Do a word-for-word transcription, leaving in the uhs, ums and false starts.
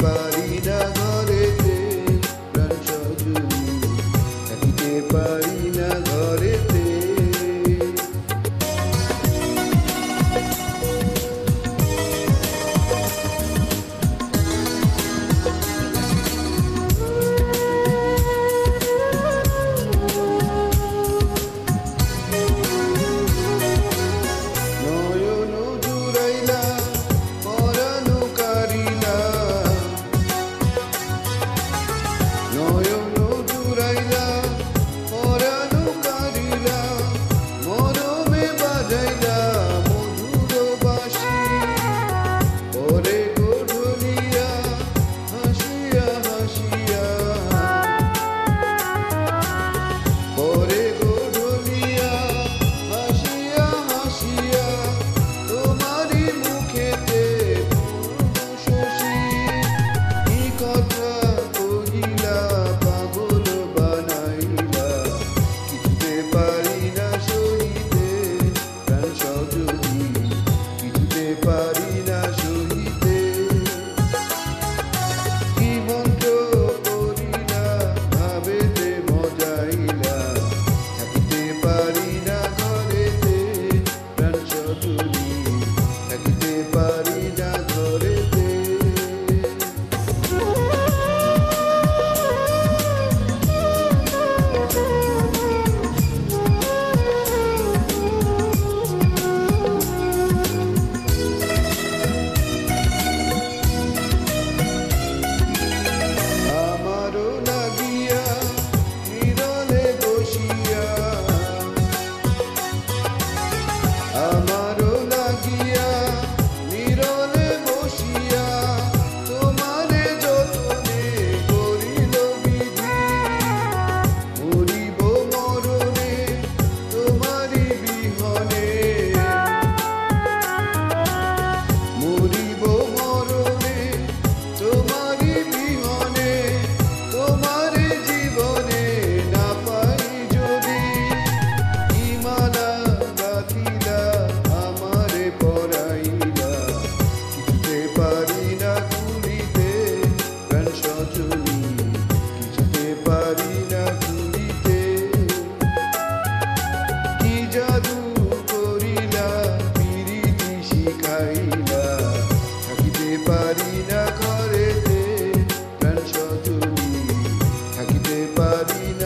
পারি না ঘরেতে প্রাণ সজনী, থাকিতে পারি না ঘরেতে। আমারও লাগিয়া নীরলে বসিয়া তোমারে যতনে করিল বিধি, মরিব মরণে তোমারি বিহনে, মরিব মরণে তোমারি বিহনে, তোমারে জীবনে না পাই যদি কি মালা গাঁথিলা আমারে পরাইলা, কিছুতে পারি না ভুলিতে প্রাণ সজনী, কিছুতে পারি না ভুলিতে। কি জাদু করিলা পিরিতি শিখাইলা, থাকিতে পারি না ঘরেতে প্রাণ সজনী, থাকিতে পারি না।